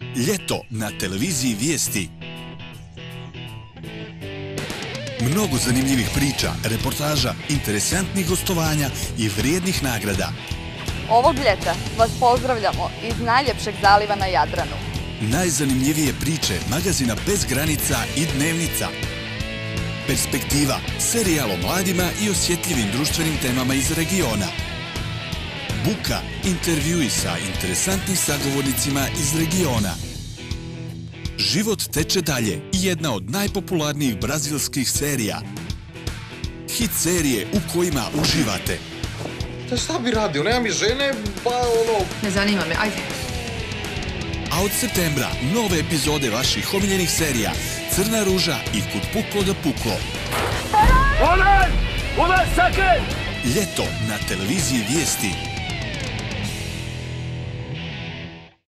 Ljeto na televiziji Vijesti. Mnogo zanimljivih priča, reportaža, interesantnih gostovanja i vrijednih nagrada. Ovog ljeta vas pozdravljamo iz najljepšeg zaliva na Jadranu. Najzanimljivije priče magazina Bez granica i Dnevnica. Perspektiva, serijal o mladima i osjetljivim društvenim temama iz regiona. Buka, intervjui sa interesantnim sagovornicima iz regiona. Život teče dalje i jedna od najpopularnijih brazilskih serija. Hit serije u kojima uživate. Šta bi radio? Nema mi žene, pa ono... Ne zanima me, ajde. A od septembra nove epizode vaših omiljenih serija Crna ruža i Kud puklo da puklo. Ulan sakın! Ljeto na televiziji Vijesti.